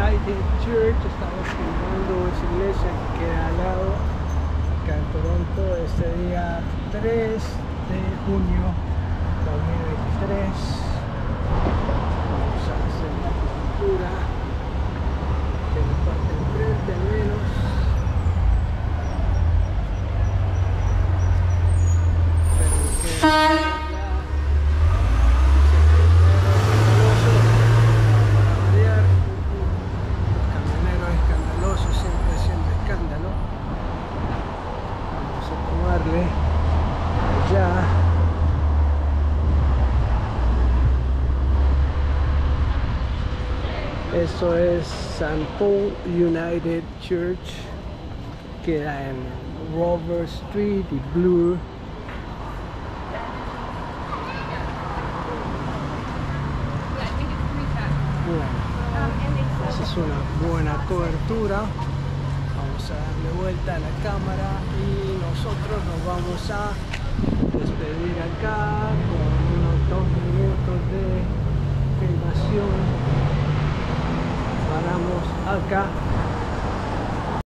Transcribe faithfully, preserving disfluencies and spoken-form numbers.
United Church. Estamos filmando esa iglesia que queda al lado, acá en Toronto, este día tres de junio dos mil veintitrés. Vamos a hacer la pintura de la parte de frente al menos. Pero que allá. Eso es Saint Paul United Church, queda en Robert Street y Bloor. Bueno, esa es una buena cobertura. Vamos a darle vuelta a la cámara y nosotros nos vamos a despedir acá con unos dos minutos de filmación. Paramos acá.